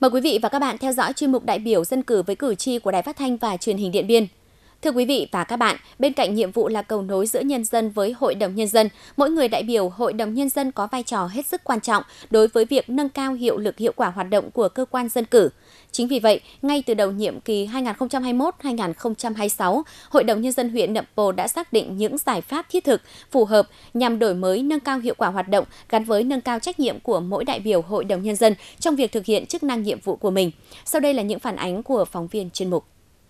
Mời quý vị và các bạn theo dõi chuyên mục đại biểu dân cử với cử tri của Đài Phát thanh và Truyền hình Điện Biên. Thưa quý vị và các bạn, bên cạnh nhiệm vụ là cầu nối giữa nhân dân với Hội đồng Nhân dân, mỗi người đại biểu Hội đồng Nhân dân có vai trò hết sức quan trọng đối với việc nâng cao hiệu lực hiệu quả hoạt động của cơ quan dân cử. Chính vì vậy, ngay từ đầu nhiệm kỳ 2021-2026, Hội đồng Nhân dân huyện Nậm Pồ đã xác định những giải pháp thiết thực, phù hợp nhằm đổi mới nâng cao hiệu quả hoạt động gắn với nâng cao trách nhiệm của mỗi đại biểu Hội đồng Nhân dân trong việc thực hiện chức năng nhiệm vụ của mình. Sau đây là những phản ánh của phóng viên chuyên mục.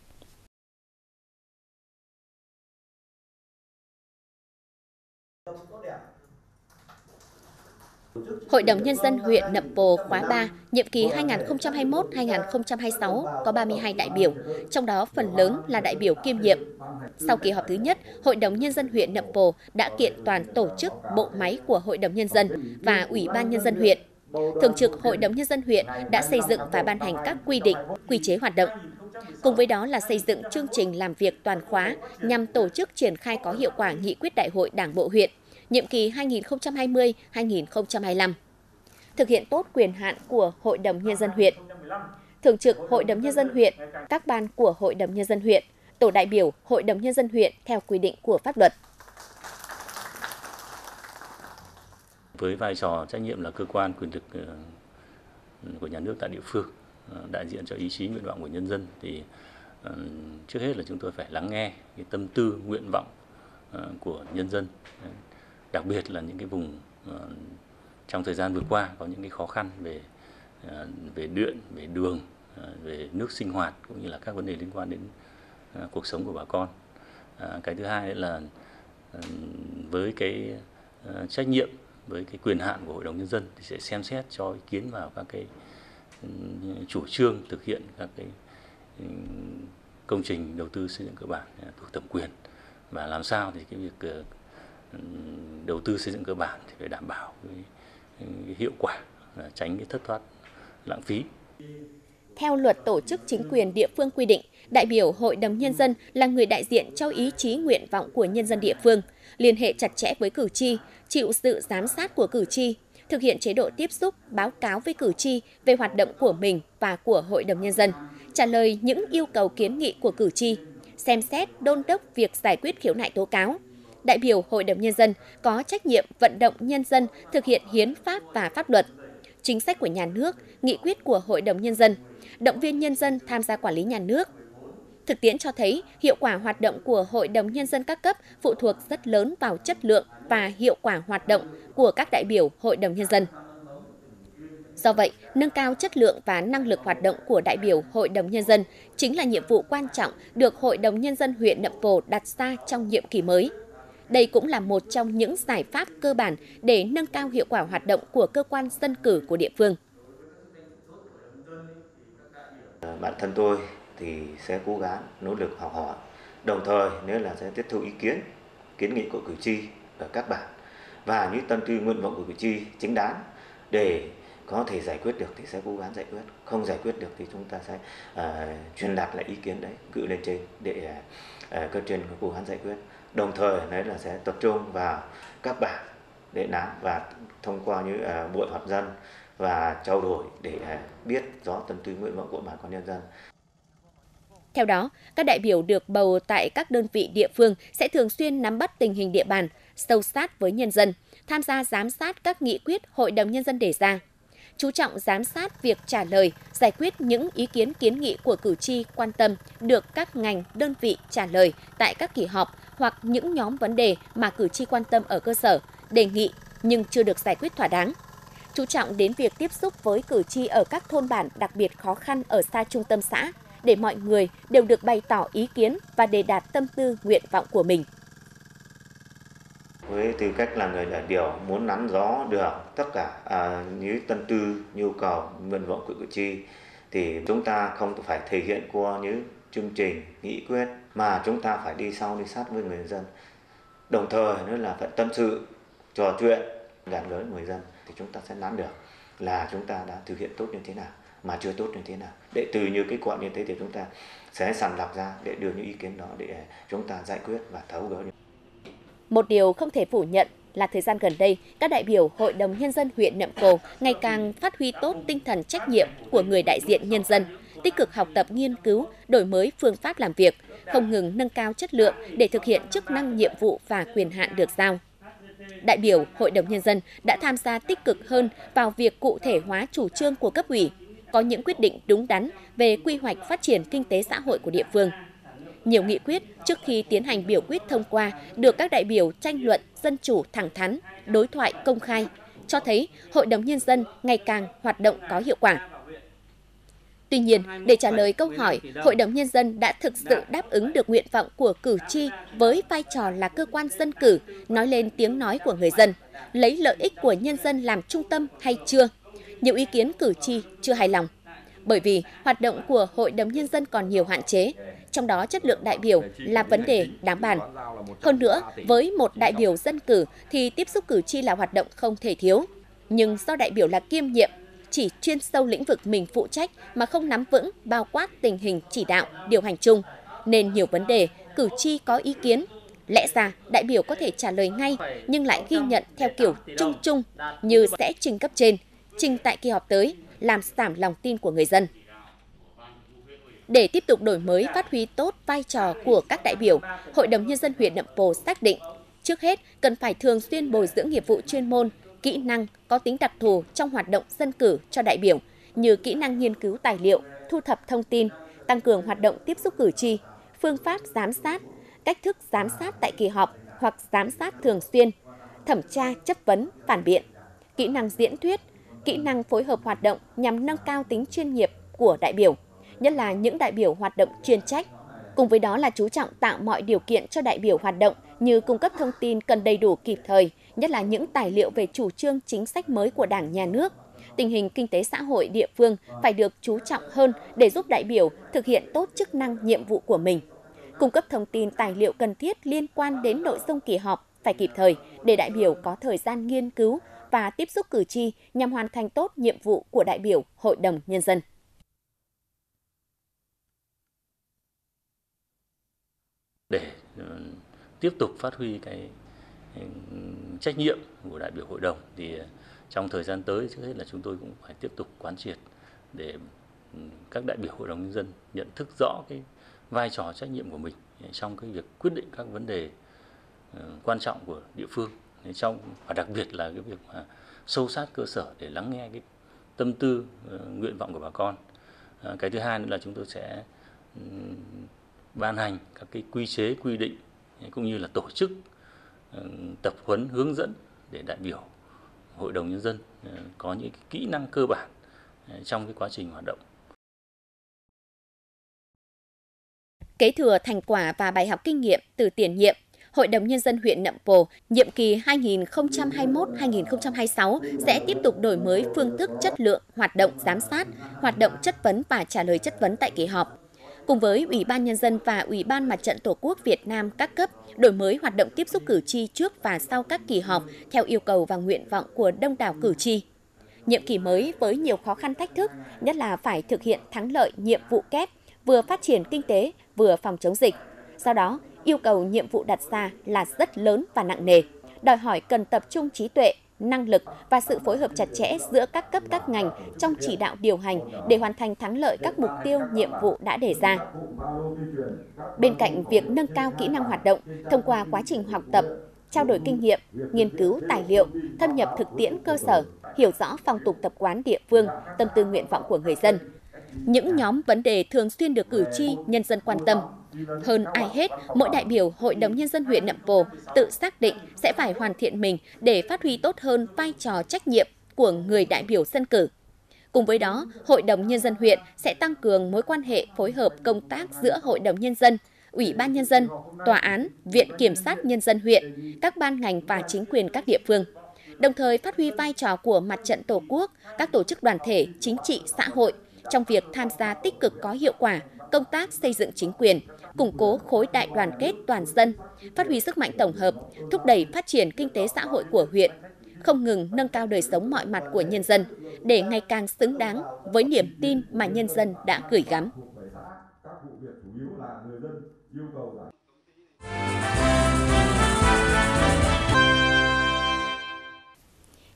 Hội đồng Nhân dân huyện Nậm Pồ khóa 3, nhiệm kỳ 2021-2026 có 32 đại biểu, trong đó phần lớn là đại biểu kiêm nhiệm. Sau kỳ họp thứ nhất, Hội đồng Nhân dân huyện Nậm Pồ đã kiện toàn tổ chức bộ máy của Hội đồng Nhân dân và Ủy ban Nhân dân huyện. Thường trực Hội đồng Nhân dân huyện đã xây dựng và ban hành các quy định, quy chế hoạt động. Cùng với đó là xây dựng chương trình làm việc toàn khóa nhằm tổ chức triển khai có hiệu quả nghị quyết đại hội Đảng bộ huyện, nhiệm kỳ 2020-2025. Thực hiện tốt quyền hạn của Hội đồng Nhân dân huyện. Thường trực Hội đồng Nhân dân huyện, các ban của Hội đồng Nhân dân huyện, tổ đại biểu Hội đồng Nhân dân huyện theo quy định của pháp luật. Với vai trò trách nhiệm là cơ quan quyền lực của nhà nước tại địa phương, đại diện cho ý chí nguyện vọng của nhân dân, thì trước hết là chúng tôi phải lắng nghe cái tâm tư, nguyện vọng của nhân dân, đặc biệt là những cái vùng trong thời gian vừa qua có những cái khó khăn về điện, về đường, về nước sinh hoạt cũng như là các vấn đề liên quan đến cuộc sống của bà con. Cái thứ hai là với cái trách nhiệm, với cái quyền hạn của Hội đồng Nhân dân thì sẽ xem xét cho ý kiến vào các cái chủ trương thực hiện các cái công trình đầu tư xây dựng cơ bản thuộc thẩm quyền, và làm sao thì cái việc đầu tư xây dựng cơ bản thì phải đảm bảo cái hiệu quả, tránh cái thất thoát lãng phí. Theo luật tổ chức chính quyền địa phương quy định, đại biểu Hội đồng Nhân dân là người đại diện cho ý chí nguyện vọng của nhân dân địa phương, liên hệ chặt chẽ với cử tri, chịu sự giám sát của cử tri, thực hiện chế độ tiếp xúc, báo cáo với cử tri về hoạt động của mình và của Hội đồng Nhân dân, trả lời những yêu cầu kiến nghị của cử tri, xem xét đôn đốc việc giải quyết khiếu nại tố cáo. Đại biểu Hội đồng Nhân dân có trách nhiệm vận động nhân dân thực hiện hiến pháp và pháp luật, chính sách của nhà nước, nghị quyết của Hội đồng Nhân dân, động viên nhân dân tham gia quản lý nhà nước. Thực tiễn cho thấy hiệu quả hoạt động của Hội đồng Nhân dân các cấp phụ thuộc rất lớn vào chất lượng và hiệu quả hoạt động của các đại biểu Hội đồng Nhân dân. Do vậy, nâng cao chất lượng và năng lực hoạt động của đại biểu Hội đồng Nhân dân chính là nhiệm vụ quan trọng được Hội đồng Nhân dân huyện Nậm Pồ đặt ra trong nhiệm kỳ mới. Đây cũng là một trong những giải pháp cơ bản để nâng cao hiệu quả hoạt động của cơ quan dân cử của địa phương. Bản thân tôi thì sẽ cố gắng nỗ lực học hỏi, đồng thời nếu là sẽ tiếp thu ý kiến, kiến nghị của cử tri ở các bản và những tâm tư nguyện vọng của cử tri chính đáng để có thể giải quyết được thì sẽ cố gắng giải quyết, không giải quyết được thì chúng ta sẽ truyền đạt lại ý kiến đấy, gửi lên trên để cấp trên cố gắng giải quyết. Đồng thời đấy là sẽ tập trung vào các bản để nắm và thông qua những buổi họp dân và trao đổi để biết rõ tâm tư nguyện vọng của bà con nhân dân. Theo đó, các đại biểu được bầu tại các đơn vị địa phương sẽ thường xuyên nắm bắt tình hình địa bàn, sâu sát với nhân dân, tham gia giám sát các nghị quyết Hội đồng Nhân dân đề ra, chú trọng giám sát việc trả lời, giải quyết những ý kiến kiến nghị của cử tri quan tâm được các ngành, đơn vị trả lời tại các kỳ họp hoặc những nhóm vấn đề mà cử tri quan tâm ở cơ sở, đề nghị nhưng chưa được giải quyết thỏa đáng. Chú trọng đến việc tiếp xúc với cử tri ở các thôn bản đặc biệt khó khăn ở xa trung tâm xã, để mọi người đều được bày tỏ ý kiến và đề đạt tâm tư nguyện vọng của mình. Với tư cách là người đại biểu muốn nắm rõ được tất cả những tâm tư, nhu cầu, nguyện vọng của cử tri thì chúng ta không phải thể hiện qua những chương trình, nghị quyết mà chúng ta phải đi sau đi sát với người dân. Đồng thời nữa là phải tâm sự, trò chuyện gần với người dân thì chúng ta sẽ nắm được là chúng ta đã thực hiện tốt như thế nào mà chưa tốt như thế nào. Để từ những kết quả như thế thì chúng ta sẽ sàng lọc ra để đưa những ý kiến đó để chúng ta giải quyết và tháo gỡ. Một điều không thể phủ nhận là thời gian gần đây, các đại biểu Hội đồng Nhân dân huyện Nậm Pồ ngày càng phát huy tốt tinh thần trách nhiệm của người đại diện nhân dân, tích cực học tập nghiên cứu, đổi mới phương pháp làm việc, không ngừng nâng cao chất lượng để thực hiện chức năng nhiệm vụ và quyền hạn được giao. Đại biểu Hội đồng Nhân dân đã tham gia tích cực hơn vào việc cụ thể hóa chủ trương của cấp ủy, có những quyết định đúng đắn về quy hoạch phát triển kinh tế xã hội của địa phương. Nhiều nghị quyết trước khi tiến hành biểu quyết thông qua được các đại biểu tranh luận dân chủ thẳng thắn, đối thoại công khai, cho thấy Hội đồng Nhân dân ngày càng hoạt động có hiệu quả. Tuy nhiên, để trả lời câu hỏi, Hội đồng Nhân dân đã thực sự đáp ứng được nguyện vọng của cử tri với vai trò là cơ quan dân cử, nói lên tiếng nói của người dân, lấy lợi ích của nhân dân làm trung tâm hay chưa? Nhiều ý kiến cử tri chưa hài lòng. Bởi vì hoạt động của Hội đồng Nhân dân còn nhiều hạn chế, trong đó chất lượng đại biểu là vấn đề đáng bàn. Hơn nữa, với một đại biểu dân cử thì tiếp xúc cử tri là hoạt động không thể thiếu. Nhưng do đại biểu là kiêm nhiệm, chỉ chuyên sâu lĩnh vực mình phụ trách mà không nắm vững bao quát tình hình chỉ đạo, điều hành chung, nên nhiều vấn đề cử tri có ý kiến. Lẽ ra đại biểu có thể trả lời ngay nhưng lại ghi nhận theo kiểu chung chung như sẽ trình cấp trên, trình tại kỳ họp tới, làm giảm lòng tin của người dân. Để tiếp tục đổi mới phát huy tốt vai trò của các đại biểu, Hội đồng Nhân dân huyện Nậm Pồ xác định, trước hết cần phải thường xuyên bồi dưỡng nghiệp vụ chuyên môn, kỹ năng có tính đặc thù trong hoạt động dân cử cho đại biểu như kỹ năng nghiên cứu tài liệu, thu thập thông tin, tăng cường hoạt động tiếp xúc cử tri, phương pháp giám sát, cách thức giám sát tại kỳ họp hoặc giám sát thường xuyên, thẩm tra chất vấn, phản biện, kỹ năng diễn thuyết, kỹ năng phối hợp hoạt động nhằm nâng cao tính chuyên nghiệp của đại biểu, nhất là những đại biểu hoạt động chuyên trách. Cùng với đó là chú trọng tạo mọi điều kiện cho đại biểu hoạt động như cung cấp thông tin cần đầy đủ kịp thời, nhất là những tài liệu về chủ trương chính sách mới của Đảng, Nhà nước. Tình hình kinh tế xã hội địa phương phải được chú trọng hơn để giúp đại biểu thực hiện tốt chức năng nhiệm vụ của mình. Cung cấp thông tin tài liệu cần thiết liên quan đến nội dung kỳ họp phải kịp thời để đại biểu có thời gian nghiên cứu và tiếp xúc cử tri nhằm hoàn thành tốt nhiệm vụ của đại biểu Hội đồng Nhân dân. Để tiếp tục phát huy cái trách nhiệm của đại biểu hội đồng thì trong thời gian tới, trước hết là chúng tôi cũng phải tiếp tục quán triệt để các đại biểu Hội đồng Nhân dân nhận thức rõ cái vai trò trách nhiệm của mình trong cái việc quyết định các vấn đề quan trọng của địa phương, và đặc biệt là cái việc mà sâu sát cơ sở để lắng nghe cái tâm tư, nguyện vọng của bà con. Cái thứ hai nữa là chúng tôi sẽ ban hành các cái quy chế, quy định cũng như là tổ chức tập huấn hướng dẫn để đại biểu Hội đồng Nhân dân có những cái kỹ năng cơ bản trong cái quá trình hoạt động. Kế thừa thành quả và bài học kinh nghiệm từ tiền nhiệm, Hội đồng Nhân dân huyện Nậm Pồ nhiệm kỳ 2021-2026 sẽ tiếp tục đổi mới phương thức, chất lượng, hoạt động giám sát, hoạt động chất vấn và trả lời chất vấn tại kỳ họp. Cùng với Ủy ban Nhân dân và Ủy ban Mặt trận Tổ quốc Việt Nam các cấp, đổi mới hoạt động tiếp xúc cử tri trước và sau các kỳ họp theo yêu cầu và nguyện vọng của đông đảo cử tri. Nhiệm kỳ mới với nhiều khó khăn thách thức, nhất là phải thực hiện thắng lợi nhiệm vụ kép, vừa phát triển kinh tế, vừa phòng chống dịch. Do đó, yêu cầu nhiệm vụ đặt ra là rất lớn và nặng nề, đòi hỏi cần tập trung trí tuệ, năng lực và sự phối hợp chặt chẽ giữa các cấp các ngành trong chỉ đạo điều hành để hoàn thành thắng lợi các mục tiêu, nhiệm vụ đã đề ra. Bên cạnh việc nâng cao kỹ năng hoạt động thông qua quá trình học tập, trao đổi kinh nghiệm, nghiên cứu tài liệu, thâm nhập thực tiễn cơ sở, hiểu rõ phong tục tập quán địa phương, tâm tư nguyện vọng của người dân. Những nhóm vấn đề thường xuyên được cử tri, nhân dân quan tâm. Hơn ai hết, mỗi đại biểu Hội đồng Nhân dân huyện Nậm Pồ tự xác định sẽ phải hoàn thiện mình để phát huy tốt hơn vai trò trách nhiệm của người đại biểu dân cử. Cùng với đó, Hội đồng Nhân dân huyện sẽ tăng cường mối quan hệ phối hợp công tác giữa Hội đồng Nhân dân, Ủy ban Nhân dân, Tòa án, Viện Kiểm sát Nhân dân huyện, các ban ngành và chính quyền các địa phương. Đồng thời phát huy vai trò của Mặt trận Tổ quốc, các tổ chức đoàn thể, chính trị, xã hội trong việc tham gia tích cực có hiệu quả công tác xây dựng chính quyền, củng cố khối đại đoàn kết toàn dân, phát huy sức mạnh tổng hợp, thúc đẩy phát triển kinh tế xã hội của huyện, không ngừng nâng cao đời sống mọi mặt của nhân dân để ngày càng xứng đáng với niềm tin mà nhân dân đã gửi gắm.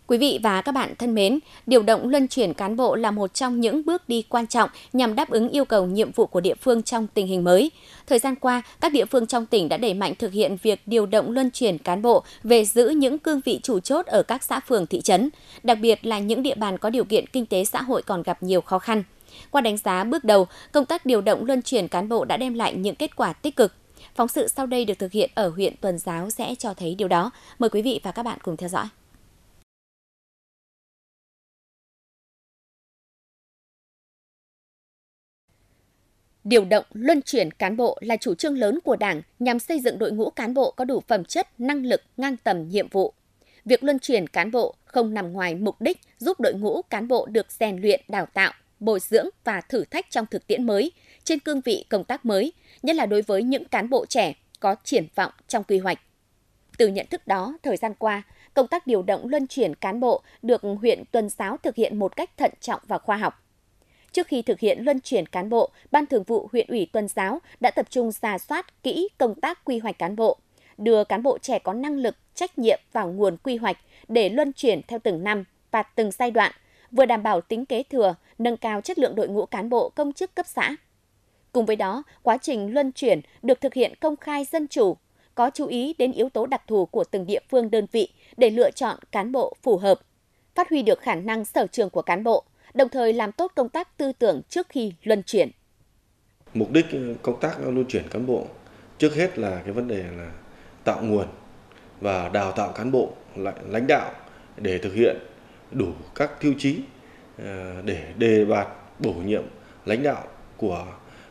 Quý vị và các bạn thân mến, điều động luân chuyển cán bộ là một trong những bước đi quan trọng nhằm đáp ứng yêu cầu nhiệm vụ của địa phương trong tình hình mới. Thời gian qua, các địa phương trong tỉnh đã đẩy mạnh thực hiện việc điều động luân chuyển cán bộ về giữ những cương vị chủ chốt ở các xã phường thị trấn, đặc biệt là những địa bàn có điều kiện kinh tế xã hội còn gặp nhiều khó khăn. Qua đánh giá bước đầu, công tác điều động luân chuyển cán bộ đã đem lại những kết quả tích cực. Phóng sự sau đây được thực hiện ở huyện Tuần Giáo sẽ cho thấy điều đó. Mời quý vị và các bạn cùng theo dõi. Điều động luân chuyển cán bộ là chủ trương lớn của Đảng nhằm xây dựng đội ngũ cán bộ có đủ phẩm chất, năng lực, ngang tầm nhiệm vụ. Việc luân chuyển cán bộ không nằm ngoài mục đích giúp đội ngũ cán bộ được rèn luyện, đào tạo, bồi dưỡng và thử thách trong thực tiễn mới, trên cương vị công tác mới, nhất là đối với những cán bộ trẻ có triển vọng trong quy hoạch. Từ nhận thức đó, thời gian qua, công tác điều động luân chuyển cán bộ được huyện Tuần Giáo thực hiện một cách thận trọng và khoa học. Trước khi thực hiện luân chuyển cán bộ, Ban Thường vụ huyện ủy Tuần Giáo đã tập trung rà soát kỹ công tác quy hoạch cán bộ, đưa cán bộ trẻ có năng lực, trách nhiệm vào nguồn quy hoạch để luân chuyển theo từng năm và từng giai đoạn, vừa đảm bảo tính kế thừa, nâng cao chất lượng đội ngũ cán bộ công chức cấp xã. Cùng với đó, quá trình luân chuyển được thực hiện công khai dân chủ, có chú ý đến yếu tố đặc thù của từng địa phương đơn vị để lựa chọn cán bộ phù hợp, phát huy được khả năng sở trường của cán bộ, đồng thời làm tốt công tác tư tưởng trước khi luân chuyển. Mục đích công tác luân chuyển cán bộ trước hết là cái vấn đề là tạo nguồn và đào tạo cán bộ lãnh đạo để thực hiện đủ các tiêu chí để đề bạt bổ nhiệm lãnh đạo của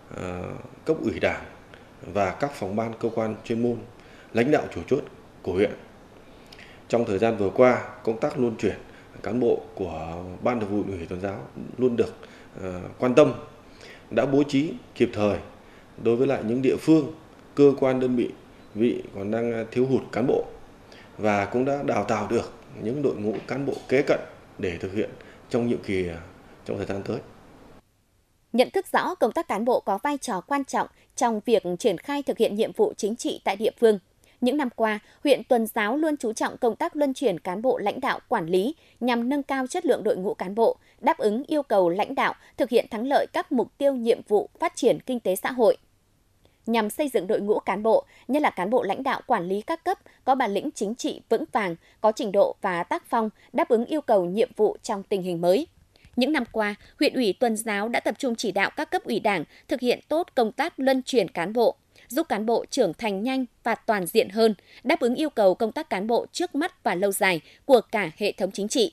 cấp ủy Đảng và các phòng ban cơ quan chuyên môn, lãnh đạo chủ chốt của huyện. Trong thời gian vừa qua, công tác luân chuyển cán bộ của Ban Thường vụ huyện ủy Tuần Giáo luôn được quan tâm, đã bố trí kịp thời đối với lại những địa phương, cơ quan đơn vị còn đang thiếu hụt cán bộ và cũng đã đào tạo được những đội ngũ cán bộ kế cận để thực hiện trong nhiệm kỳ trong thời gian tới. Nhận thức rõ công tác cán bộ có vai trò quan trọng trong việc triển khai thực hiện nhiệm vụ chính trị tại địa phương. Những năm qua, huyện Tuần Giáo luôn chú trọng công tác luân chuyển cán bộ lãnh đạo quản lý nhằm nâng cao chất lượng đội ngũ cán bộ, đáp ứng yêu cầu lãnh đạo thực hiện thắng lợi các mục tiêu nhiệm vụ phát triển kinh tế xã hội. Nhằm xây dựng đội ngũ cán bộ, nhất là cán bộ lãnh đạo quản lý các cấp có bản lĩnh chính trị vững vàng, có trình độ và tác phong đáp ứng yêu cầu nhiệm vụ trong tình hình mới. Những năm qua, huyện ủy Tuần Giáo đã tập trung chỉ đạo các cấp ủy Đảng thực hiện tốt công tác luân chuyển cán bộ, giúp cán bộ trưởng thành nhanh và toàn diện hơn, đáp ứng yêu cầu công tác cán bộ trước mắt và lâu dài của cả hệ thống chính trị.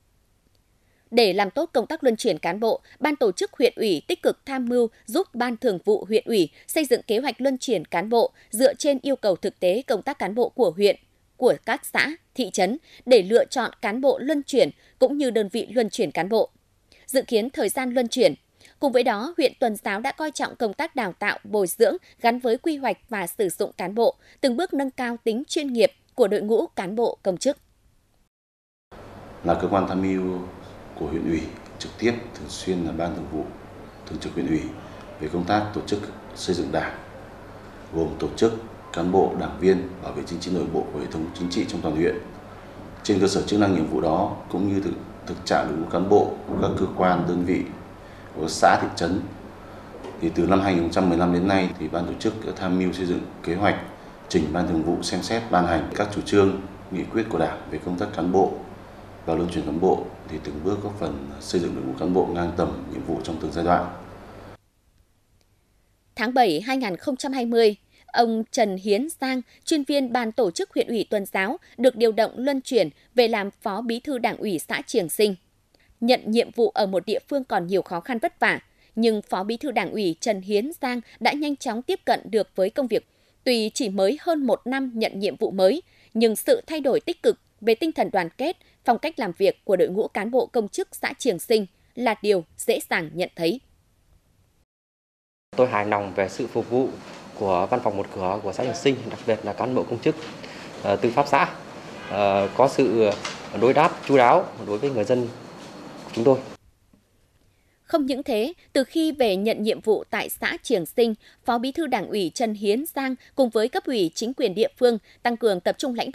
Để làm tốt công tác luân chuyển cán bộ, Ban tổ chức huyện ủy tích cực tham mưu giúp Ban Thường vụ huyện ủy xây dựng kế hoạch luân chuyển cán bộ dựa trên yêu cầu thực tế công tác cán bộ của huyện, của các xã, thị trấn để lựa chọn cán bộ luân chuyển cũng như đơn vị luân chuyển cán bộ. Dự kiến thời gian luân chuyển. Cùng với đó, huyện Tuần Giáo đã coi trọng công tác đào tạo, bồi dưỡng gắn với quy hoạch và sử dụng cán bộ, từng bước nâng cao tính chuyên nghiệp của đội ngũ cán bộ công chức. Là cơ quan tham mưu của huyện ủy, trực tiếp thường xuyên là Ban Thường vụ Thường trực huyện ủy về công tác tổ chức xây dựng Đảng, gồm tổ chức cán bộ, đảng viên, bảo vệ chính trị nội bộ của hệ thống chính trị trong toàn huyện. Trên cơ sở chức năng nhiệm vụ đó cũng như thực trạng đội ngũ cán bộ của các cơ quan, đơn vị, của xã, thị trấn, thì từ năm 2015 đến nay thì Ban tổ chức đã tham mưu xây dựng kế hoạch trình Ban Thường vụ xem xét ban hành các chủ trương, nghị quyết của Đảng về công tác cán bộ và luân chuyển cán bộ, thì từng bước góp phần xây dựng đội ngũ cán bộ ngang tầm nhiệm vụ trong từng giai đoạn. Tháng 7 2020, ông Trần Hiến Giang, chuyên viên Ban tổ chức huyện ủy Tuần Giáo, được điều động luân chuyển về làm Phó Bí thư Đảng ủy xã Triềng Sinh. Nhận nhiệm vụ ở một địa phương còn nhiều khó khăn vất vả, nhưng Phó Bí thư Đảng ủy Trần Hiến Giang đã nhanh chóng tiếp cận được với công việc. Tuy chỉ mới hơn 1 năm nhận nhiệm vụ mới, nhưng sự thay đổi tích cực về tinh thần đoàn kết, phong cách làm việc của đội ngũ cán bộ công chức xã Triềng Sinh là điều dễ dàng nhận thấy. Tôi hài lòng về sự phục vụ của văn phòng một cửa của xã Triềng Sinh, đặc biệt là cán bộ công chức tư pháp xã, có sự đối đáp chu đáo đối với người dân của chúng tôi. Không những thế, từ khi về nhận nhiệm vụ tại xã Triềng Sinh, Phó Bí thư Đảng ủy Trần Hiến Giang cùng với cấp ủy chính quyền địa phương tăng cường tập trung lãnh đạo,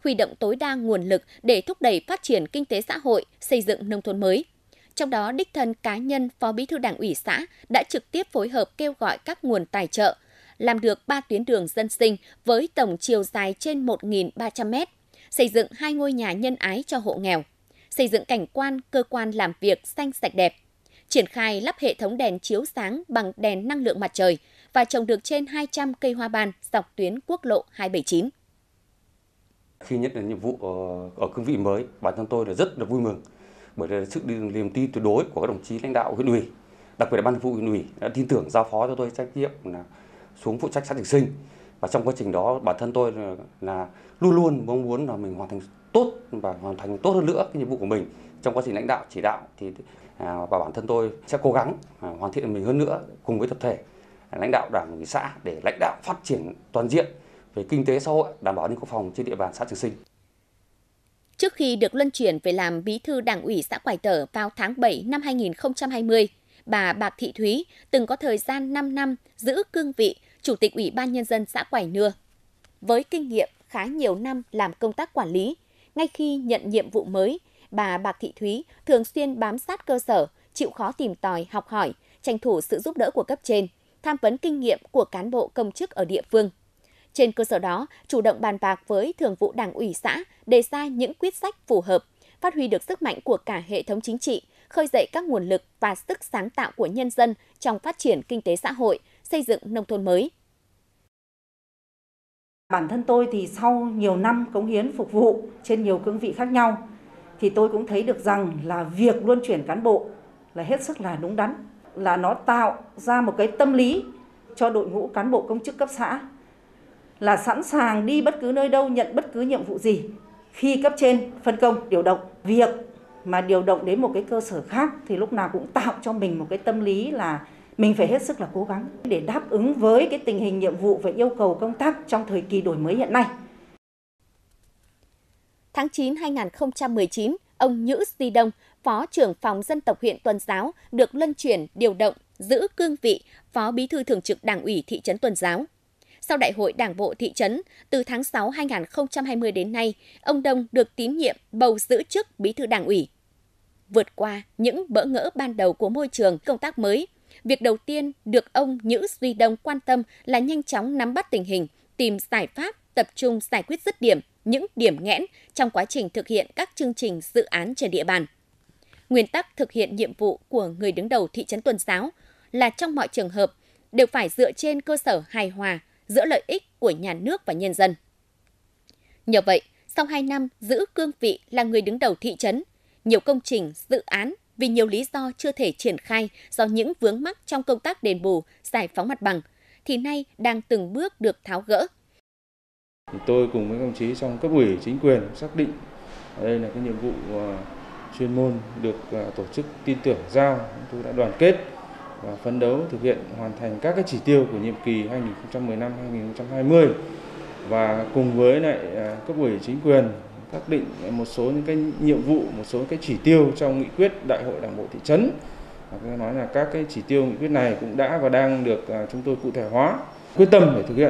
huy động tối đa nguồn lực để thúc đẩy phát triển kinh tế xã hội, xây dựng nông thôn mới. Trong đó, đích thân cá nhân Phó Bí thư Đảng ủy xã đã trực tiếp phối hợp kêu gọi các nguồn tài trợ, làm được 3 tuyến đường dân sinh với tổng chiều dài trên 1.300 mét, xây dựng 2 ngôi nhà nhân ái cho hộ nghèo, xây dựng cảnh quan cơ quan làm việc xanh sạch đẹp, triển khai lắp hệ thống đèn chiếu sáng bằng đèn năng lượng mặt trời và trồng được trên 200 cây hoa ban dọc tuyến quốc lộ 279. Khi nhận được nhiệm vụ ở cương vị mới, bản thân tôi rất là vui mừng bởi là sự niềm tin tuyệt đối của các đồng chí lãnh đạo huyện ủy, đặc biệt là ban thường vụ huyện ủy đã tin tưởng giao phó cho tôi trách nhiệm là xuống phụ trách xã Trường Sinh. Và trong quá trình đó, bản thân tôi là luôn luôn mong muốn là mình hoàn thành tốt và hoàn thành tốt hơn nữa cái nhiệm vụ của mình trong quá trình lãnh đạo chỉ đạo, thì và bản thân tôi sẽ cố gắng hoàn thiện mình hơn nữa cùng với tập thể lãnh đạo Đảng ủy xã để lãnh đạo phát triển toàn diện về kinh tế xã hội, đảm bảo an ninh quốc phòng trên địa bàn xã Trường Sinh. Trước khi được luân chuyển về làm Bí thư Đảng ủy xã Quải Tở vào tháng 7 năm 2020, bà Bạc Thị Thúy từng có thời gian 5 năm giữ cương vị Chủ tịch Ủy ban Nhân dân xã Quải Nưa. Với kinh nghiệm khá nhiều năm làm công tác quản lý, ngay khi nhận nhiệm vụ mới, bà Bạc Thị Thúy thường xuyên bám sát cơ sở, chịu khó tìm tòi, học hỏi, tranh thủ sự giúp đỡ của cấp trên, tham vấn kinh nghiệm của cán bộ công chức ở địa phương. Trên cơ sở đó, chủ động bàn bạc với Thường vụ Đảng ủy xã, đề ra những quyết sách phù hợp, phát huy được sức mạnh của cả hệ thống chính trị, khơi dậy các nguồn lực và sức sáng tạo của nhân dân trong phát triển kinh tế xã hội, xây dựng nông thôn mới. Bản thân tôi thì sau nhiều năm cống hiến phục vụ trên nhiều cương vị khác nhau, thì tôi cũng thấy được rằng là việc luân chuyển cán bộ là hết sức là đúng đắn, là nó tạo ra một cái tâm lý cho đội ngũ cán bộ công chức cấp xã là sẵn sàng đi bất cứ nơi đâu, nhận bất cứ nhiệm vụ gì khi cấp trên phân công điều động. Việc mà điều động đến một cái cơ sở khác thì lúc nào cũng tạo cho mình một cái tâm lý là mình phải hết sức là cố gắng để đáp ứng với cái tình hình nhiệm vụ và yêu cầu công tác trong thời kỳ đổi mới hiện nay. Tháng 9 2019, ông Nhữ Duy Đông, Phó trưởng phòng dân tộc huyện Tuần Giáo, được luân chuyển điều động giữ cương vị Phó Bí thư Thường trực Đảng ủy thị trấn Tuần Giáo. Sau Đại hội Đảng bộ thị trấn, từ tháng 6 2020 đến nay, ông Đông được tín nhiệm bầu giữ chức Bí thư Đảng ủy. Vượt qua những bỡ ngỡ ban đầu của môi trường công tác mới, việc đầu tiên được ông Nhữ Duy Đông quan tâm là nhanh chóng nắm bắt tình hình, tìm giải pháp, tập trung giải quyết dứt điểm những điểm nghẽn trong quá trình thực hiện các chương trình dự án trên địa bàn. Nguyên tắc thực hiện nhiệm vụ của người đứng đầu thị trấn Tuần Giáo là trong mọi trường hợp đều phải dựa trên cơ sở hài hòa giữa lợi ích của nhà nước và nhân dân. Nhờ vậy, sau 2 năm giữ cương vị là người đứng đầu thị trấn, nhiều công trình, dự án vì nhiều lý do chưa thể triển khai do những vướng mắc trong công tác đền bù, giải phóng mặt bằng, thì nay đang từng bước được tháo gỡ. Tôi cùng với các đồng chí trong cấp ủy chính quyền xác định đây là cái nhiệm vụ chuyên môn được tổ chức tin tưởng giao. Chúng tôi đã đoàn kết và phấn đấu thực hiện hoàn thành các cái chỉ tiêu của nhiệm kỳ 2015-2020 và cùng với lại cấp ủy chính quyền xác định một số những cái nhiệm vụ, một số cái chỉ tiêu trong nghị quyết Đại hội Đảng bộ thị trấn. Tôi nói là các cái chỉ tiêu nghị quyết này cũng đã và đang được chúng tôi cụ thể hóa, quyết tâm để thực hiện.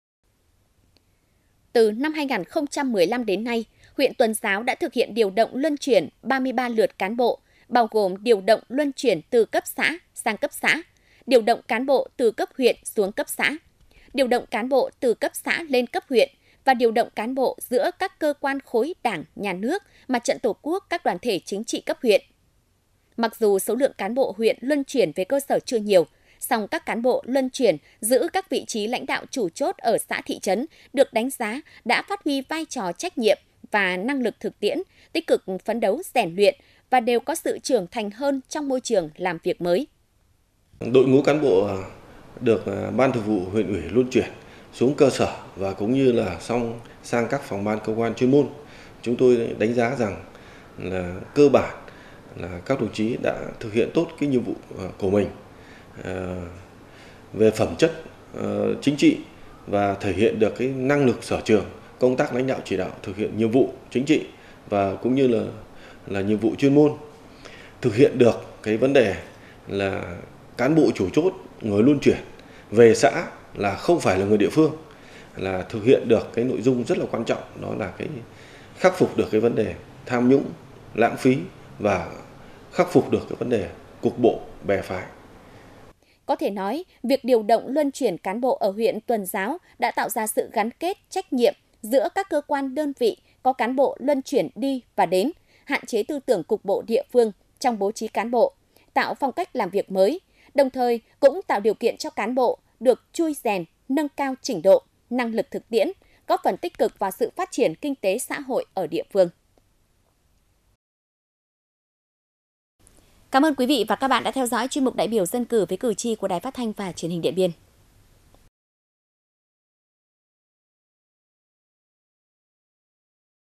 Từ năm 2015 đến nay, huyện Tuần Giáo đã thực hiện điều động luân chuyển 33 lượt cán bộ, bao gồm điều động luân chuyển từ cấp xã sang cấp xã, điều động cán bộ từ cấp huyện xuống cấp xã, điều động cán bộ từ cấp xã lên cấp huyện và điều động cán bộ giữa các cơ quan khối đảng, nhà nước, Mặt trận Tổ quốc, các đoàn thể chính trị cấp huyện. Mặc dù số lượng cán bộ huyện luân chuyển về cơ sở chưa nhiều, song các cán bộ luân chuyển giữ các vị trí lãnh đạo chủ chốt ở xã thị trấn được đánh giá đã phát huy vai trò trách nhiệm và năng lực thực tiễn, tích cực phấn đấu rèn luyện và đều có sự trưởng thành hơn trong môi trường làm việc mới. Đội ngũ cán bộ được Ban Thường vụ huyện ủy luân chuyển xuống cơ sở và cũng như là sang các phòng ban cơ quan chuyên môn. Chúng tôi đánh giá rằng là cơ bản là các đồng chí đã thực hiện tốt cái nhiệm vụ của mình về phẩm chất chính trị và thể hiện được cái năng lực sở trường công tác lãnh đạo chỉ đạo thực hiện nhiệm vụ chính trị và cũng như là nhiệm vụ chuyên môn, thực hiện được cái vấn đề là cán bộ chủ chốt người luân chuyển về xã là không phải là người địa phương, là thực hiện được cái nội dung rất là quan trọng, đó là cái khắc phục được cái vấn đề tham nhũng, lãng phí và khắc phục được cái vấn đề cục bộ, bè phái. Có thể nói, việc điều động luân chuyển cán bộ ở huyện Tuần Giáo đã tạo ra sự gắn kết, trách nhiệm giữa các cơ quan đơn vị có cán bộ luân chuyển đi và đến, hạn chế tư tưởng cục bộ địa phương trong bố trí cán bộ, tạo phong cách làm việc mới, đồng thời cũng tạo điều kiện cho cán bộ được chui rèn, nâng cao trình độ, năng lực thực tiễn, góp phần tích cực vào sự phát triển kinh tế xã hội ở địa phương. Cảm ơn quý vị và các bạn đã theo dõi chuyên mục Đại biểu dân cử với cử tri của Đài Phát thanh và Truyền hình Điện Biên.